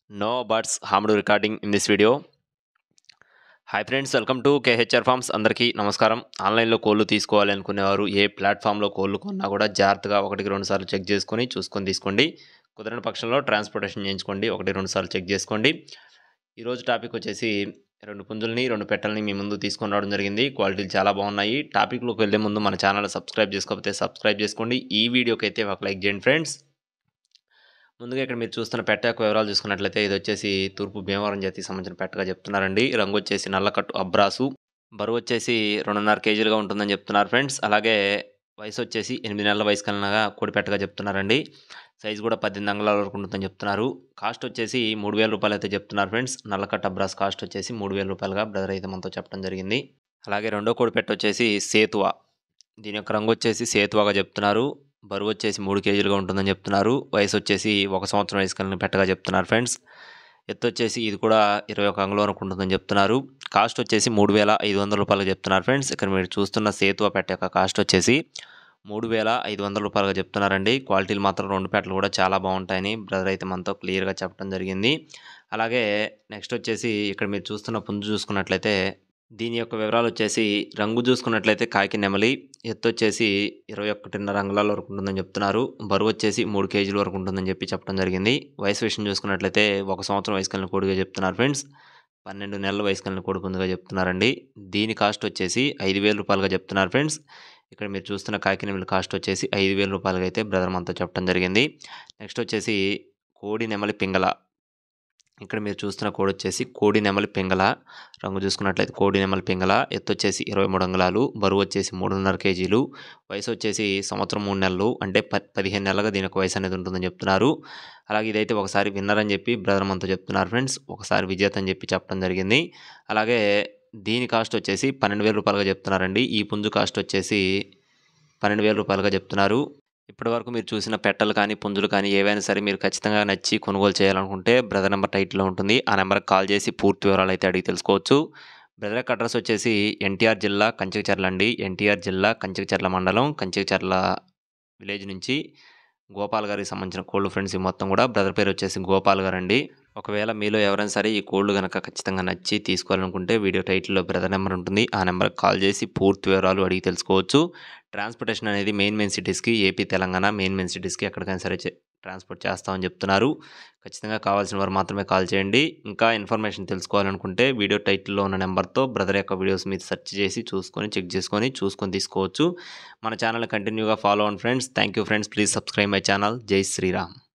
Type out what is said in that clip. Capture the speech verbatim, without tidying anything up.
No buts harmed recording in this video. Hi friends, welcome to KHR farms. అందరికీ నమస్కారం. ఆన్లైన్లో కోళ్ళు తీసుకోవాలి అనుకునేవారు ఏ ప్లాట్ఫామ్లో కోళ్ళు కొన్నా కూడా జాగ్రత్తగా ఒకటికి రెండు సార్లు చెక్ చేసుకొని చూసుకొని తీసుకోండి. కుదరని పక్షంలో ట్రాన్స్పోర్టేషన్ చేయించుకోండి. ఒకటి రెండు సార్లు చెక్ చేసుకోండి. ఈరోజు టాపిక్ వచ్చేసి రెండు పుంజుల్ని రెండు పెట్టల్ని మీ ముందు తీసుకొని రావడం జరిగింది. క్వాలిటీలు చాలా బాగున్నాయి. టాపిక్లోకి వెళ్ళే ముందు మన ఛానల్ సబ్స్క్రైబ్ చేసుకోకపోతే సబ్స్క్రైబ్ చేసుకోండి. ఈ వీడియోకి అయితే ఒక లైక్ చేయండి ఫ్రెండ్స్. ముందుగా ఇక్కడ మీరు చూస్తున్న పెట్ట యొక్క వివరాలు చూసుకున్నట్లయితే ఇది వచ్చేసి తూర్పు భీమవరం జాతికి సంబంధించిన పెట్టగా చెప్తున్నారండి. రంగు వచ్చేసి నల్లకట్టు అబ్రాసు, బరువు వచ్చేసి రెండున్నర కేజీలుగా ఉంటుందని చెప్తున్నారు ఫ్రెండ్స్. అలాగే వయసు వచ్చేసి ఎనిమిది నెలల వయసు కలిగినగా కోడి పెట్టగా చెప్తున్నారండి. సైజు కూడా పద్దెనిమిది అంగుళాల వరకు ఉంటుందని చెప్తున్నారు. కాస్ట్ వచ్చేసి మూడు వేల రూపాయలు అయితే చెప్తున్నారు ఫ్రెండ్స్. నల్లకట్టు అబ్రాస్ కాస్ట్ వచ్చేసి మూడు వేల రూపాయలుగా బ్రదర్ అయితే మనతో చెప్పడం జరిగింది. అలాగే రెండో కోడి పెట్ట వచ్చేసి సేతువా, దీని యొక్క రంగు వచ్చేసి సేతువాగా చెప్తున్నారు. బరువు వచ్చేసి మూడు కేజీలుగా ఉంటుందని చెప్తున్నారు. వయసు వచ్చేసి ఒక సంవత్సరం వయసు కలిగిన పెట్టగా చెప్తున్నారు ఫ్రెండ్స్. ఎత్తు వచ్చేసి ఇది కూడా ఇరవై ఒక అంగుళం వరకు ఉంటుందని చెప్తున్నారు. కాస్ట్ వచ్చేసి మూడు వేల ఐదు వందల రూపాయలుగా చెప్తున్నారు ఫ్రెండ్స్. ఇక్కడ మీరు చూస్తున్న సేతువా పెట్ట యొక్క కాస్ట్ వచ్చేసి మూడు వేల ఐదు వందల రూపాయలుగా చెప్తున్నారండి. క్వాలిటీలు మాత్రం రెండు పెట్టలు కూడా చాలా బాగుంటాయని బ్రదర్ అయితే మనతో క్లియర్గా చెప్పడం జరిగింది. అలాగే నెక్స్ట్ వచ్చేసి ఇక్కడ మీరు చూస్తున్న పుంజు చూసుకున్నట్లయితే దీని యొక్క వివరాలు వచ్చేసి రంగు చూసుకున్నట్లయితే కాకి నెమలి, ఎత్తు వచ్చేసి ఇరవై ఒకటిన్నర అంగుళాల వరకు ఉంటుందని చెప్తున్నారు. బరువు వచ్చేసి మూడు కేజీల వరకు ఉంటుందని చెప్పి చెప్పడం జరిగింది. వయసు విషయం చూసుకున్నట్లయితే ఒక సంవత్సరం వయసు కలిగిన కోడిగా చెప్తున్నారు ఫ్రెండ్స్. పన్నెండు నెలల వయసు కలిగిన కోడి పుంజుగా చెప్తున్నారండి. దీని కాస్ట్ వచ్చేసి ఐదు వేల రూపాయలుగా చెప్తున్నారు ఫ్రెండ్స్. ఇక్కడ మీరు చూస్తున్న కాకి నెమలి కాస్ట్ వచ్చేసి ఐదు వేల రూపాయలుగా అయితే బ్రదర్ మనతో చెప్పడం జరిగింది. నెక్స్ట్ వచ్చేసి కోడి నెమలి పింగళ, ఇక్కడ మీరు చూస్తున్న కోడి వచ్చేసి కోడి నెమలి పింగళ. రంగు చూసుకున్నట్లయితే కోడి నెమలి పింగళ, ఎత్తు వచ్చేసి ఇరవై మూడు అంగుళాలు, బరువు వచ్చేసి మూడున్నర కేజీలు, వయసు వచ్చేసి సంవత్సరం మూడు నెలలు అంటే ప పదిహేను నెలలుగా దీని యొక్క వయసు అనేది ఉంటుందని చెప్తున్నారు. అలాగే ఇదైతే ఒకసారి విన్నర్ అని చెప్పి బ్రదర్ మనతో చెప్తున్నారు ఫ్రెండ్స్. ఒకసారి విజేత అని చెప్పి చెప్పడం జరిగింది. అలాగే దీని కాస్ట్ వచ్చేసి పన్నెండు వేల రూపాయలుగా చెప్తున్నారండి. ఈ పుంజు కాస్ట్ వచ్చేసి పన్నెండు వేల రూపాయలుగా చెప్తున్నారు. ఇప్పటి వరకు మీరు చూసిన పెట్టలు కానీ పుంజులు కానీ ఏవైనా సరే మీరు ఖచ్చితంగా నచ్చి కొనుగోలు చేయాలనుకుంటే బ్రదర్ నెంబర్ టైటిల్లో ఉంటుంది. ఆ నెంబర్కి కాల్ చేసి పూర్తి వివరాలు అయితే అడిగి తెలుసుకోవచ్చు. బ్రదర్ యొక్క అడ్రస్ వచ్చేసి ఎన్టీఆర్ జిల్లా కంచికచర్ల అండి. ఎన్టీఆర్ జిల్లా కంచికచర్ల మండలం కంచికచర్ల విలేజ్ నుంచి గోపాల్ గారికి సంబంధించిన కోళ్ళు ఫ్రెండ్స్. ఈ మొత్తం కూడా బ్రదర్ పేరు వచ్చేసి గోపాల్ గారు అండి. ఒకవేళ మీలో ఎవరైనా సరే ఈ కోళ్ళు కనుక ఖచ్చితంగా నచ్చి తీసుకోవాలనుకుంటే వీడియో టైటిల్లో బ్రదర్ నెంబర్ ఉంటుంది. ఆ నెంబర్కి కాల్ చేసి పూర్తి వివరాలు అడిగి తెలుసుకోవచ్చు. ట్రాన్స్పోర్టేషన్ అనేది మెయిన్ మెయిన్ సిటీస్కి, ఏపీ తెలంగాణ మెయిన్ మెయిన్ సిటీస్కి ఎక్కడికైనా సరే ట్రాన్స్పోర్ట్ చేస్తామని చెప్తున్నారు. ఖచ్చితంగా కావాల్సిన వారు మాత్రమే కాల్ చేయండి. ఇంకా ఇన్ఫర్మేషన్ తెలుసుకోవాలనుకుంటే వీడియో టైటిల్లో ఉన్న నెంబర్తో బ్రదర్ యొక్క వీడియోస్ మీరు సెర్చ్ చేసి చూసుకొని చెక్ చేసుకొని చూసుకొని తీసుకోవచ్చు. మన ఛానల్ కంటిన్యూగా ఫాలో అవ్వండి friends. Thank you friends. Please subscribe my channel. జై శ్రీరామ్.